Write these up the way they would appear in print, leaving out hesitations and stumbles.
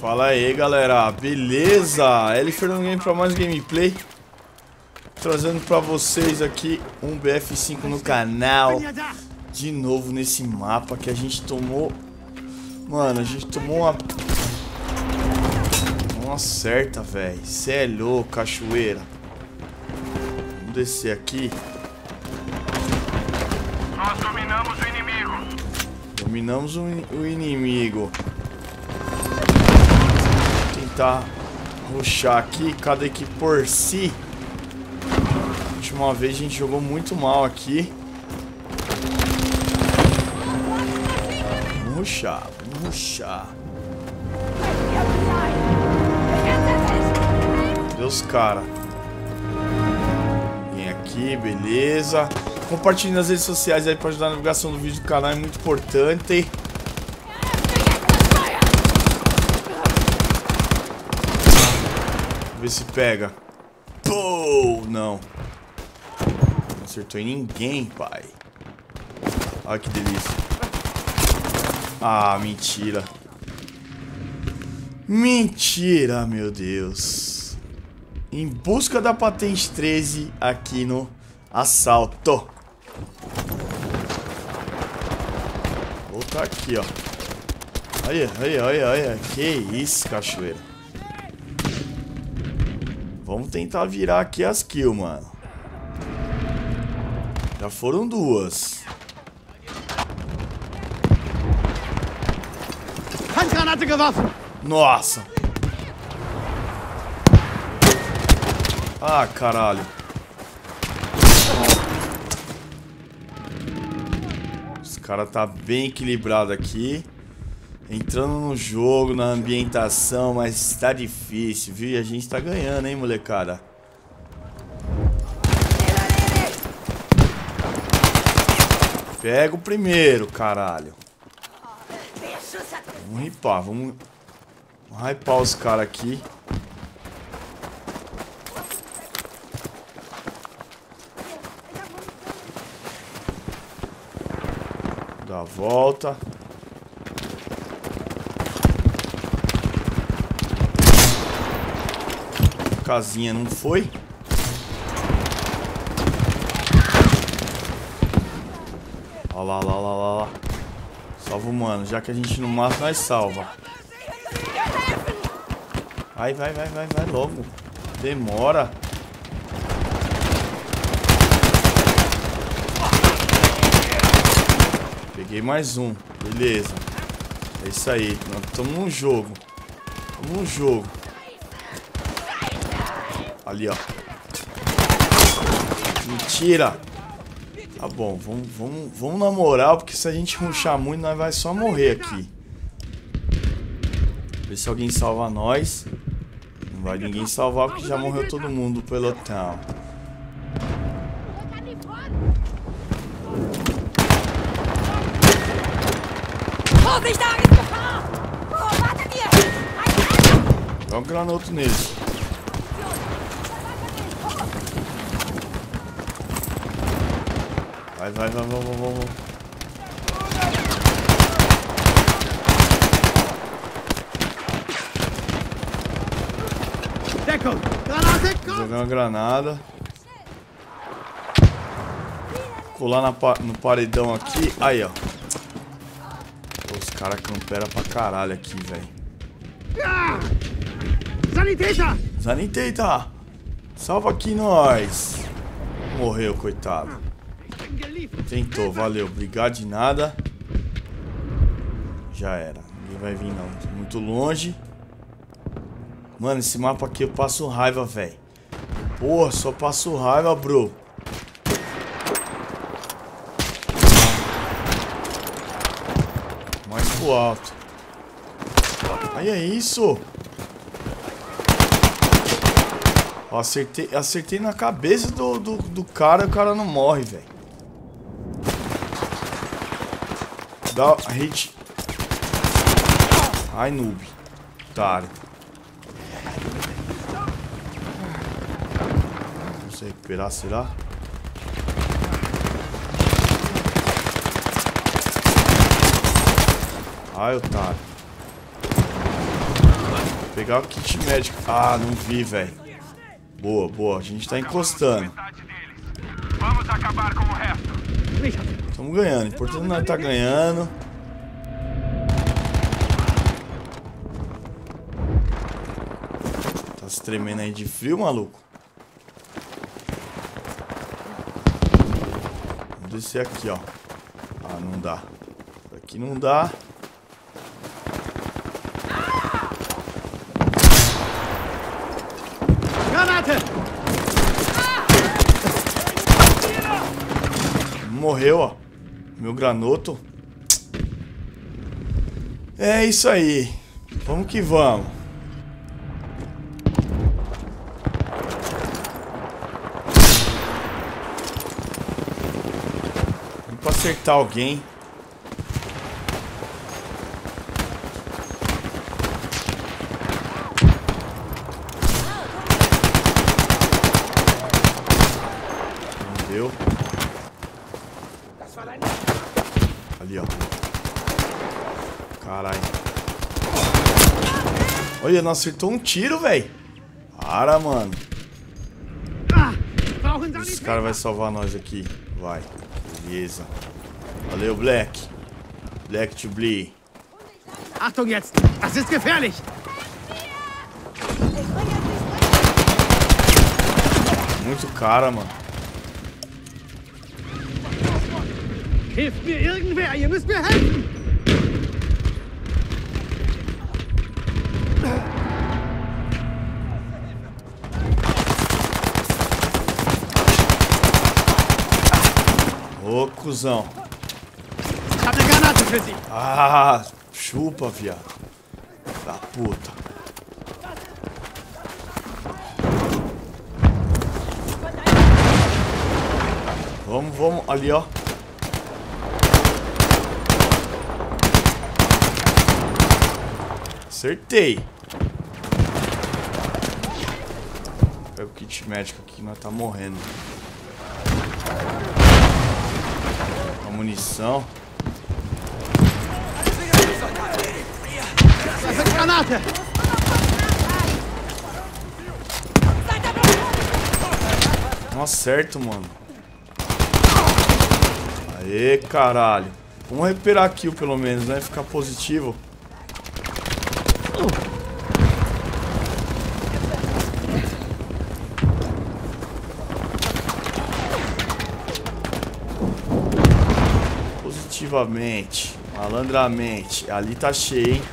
Fala aí, galera, beleza? L Fernando Game para mais gameplay. Trazendo pra vocês aqui um BF5 no canal. De novo nesse mapa que a gente tomou. Mano, a gente tomou uma certa, velho. Cê é louco, cachoeira. Vamos descer aqui. Nós dominamos o inimigo. Dominamos o inimigo. Tentar rushar aqui, cada equipe por si. A última vez a gente jogou muito mal aqui. Vamos rushar. Cadê os caras? Vem aqui, beleza. Compartilhe nas redes sociais aí para ajudar na divulgação do vídeo do canal, é muito importante. Vamos ver se pega. Pô, não. Não acertou em ninguém, pai. Olha que delícia. Ah, mentira. Mentira, meu Deus. Em busca da patente 13 aqui no assalto. Vou voltar aqui, ó. Olha. Que isso, cachoeira. Vamos tentar virar aqui as kills, mano. Já foram duas. Nossa. Ah, caralho. Os caras tá bem equilibrado aqui. Entrando no jogo, na ambientação, mas tá difícil, viu? E a gente tá ganhando, hein, molecada? Pega o primeiro, caralho. Vamos ripar, vamos hypar os caras aqui. Dá a volta. Casinha não foi. Olha lá. Salva o mano. Já que a gente não mata, nós salva. Vai logo. Demora. Peguei mais um. Beleza. É isso aí. Nós estamos num jogo. Ali, ó. Mentira. Tá bom, vamos na moral, porque se a gente rushar muito, nós vai só morrer aqui. Ver se alguém salva nós. Não vai ninguém salvar, porque já morreu todo mundo do pelotão. Joga um granoto neles. Vai, vamos. Vou jogar uma granada. Colar no paredão aqui. Aí, ó. Os caras camperam pra caralho aqui, velho. Sanitäter! Salva aqui nós! Morreu, coitado. Tentou, valeu. Obrigado de nada. Já era. Ninguém vai vir, não. Tô muito longe. Mano, esse mapa aqui eu passo raiva, velho. Porra, só passo raiva, bro. Mais pro alto. Aí é isso. Ó, acertei na cabeça do cara e o cara não morre, velho. Dá hit. Ai, noob. Otário. Vamos recuperar, será? Ai, otário. Pegar o kit médico. Ah, não vi, velho. Boa, boa. A gente tá encostando. Vamos acabar com o resto. Estamos ganhando. Importante nós tá ganhando. Tá se tremendo aí de frio, maluco. Vamos descer aqui, ó. Ah, não dá. Aqui não dá. Morreu, ó. Meu granoto. É isso aí. Vamos que vamos. Vamos pra acertar alguém. Não deu. Ali, ó. Caralho. Olha, não acertou um tiro, velho. Para, mano. Esse cara vai salvar nós aqui. Vai. Beleza. Valeu, Black. Black to Blee. Achtung jetzt! Das ist gefährlich! Muito cara, mano. Hilft mir irgendwer! Ihr müsst mir helfen! Ô, cuzão. Ich hab eine Granate für Sie! Ah, chupa, viado. Da puta. Vamos, vamos. Ali, ó. Acertei. Pega o kit médico aqui, nós tá morrendo. A munição. Granate! Não acerto, mano. Aê, caralho. Vamos recuperar a kill pelo menos, né? Ficar positivo. Positivamente, malandramente. Ali tá cheio, hein?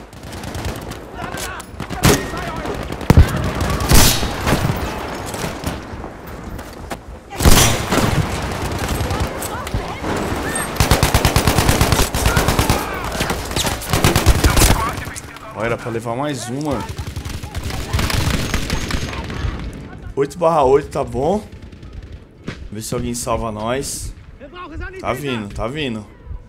Ó, era pra levar mais um, mano. 8/8 tá bom. Ver se alguém salva nós. Tá vindo, tá vindo.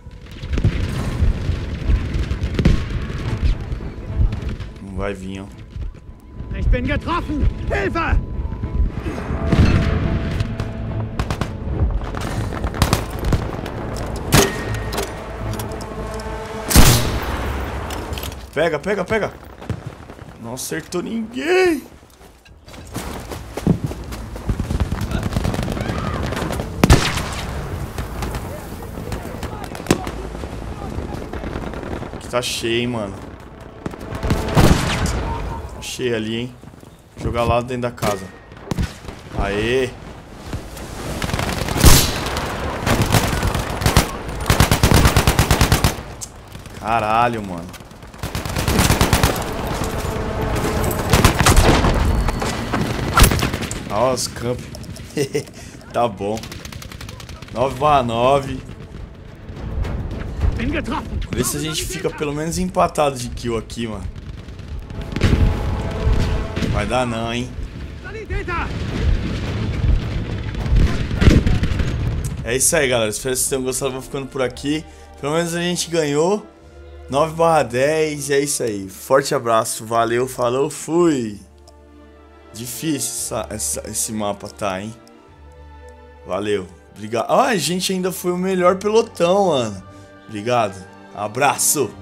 Não vai vir, ó. Ich bin getroffen! Hilfe! Pega, pega, pega. Não acertou ninguém. Aqui tá cheio, hein, mano. Tá cheio ali, hein. Vou jogar lá dentro da casa. Aê. Caralho, mano. Olha os campos. Tá bom. 9/9. Vê se a gente fica pelo menos empatado de kill aqui, mano. Vai dar não, hein. É isso aí, galera. Espero que vocês tenham gostado. Vou ficando por aqui. Pelo menos a gente ganhou. 9/10. É isso aí. Forte abraço. Valeu, falou, fui. Difícil esse mapa, tá, hein? Valeu. Obrigado. Ah, a gente ainda foi o melhor pelotão, mano. Obrigado. Abraço.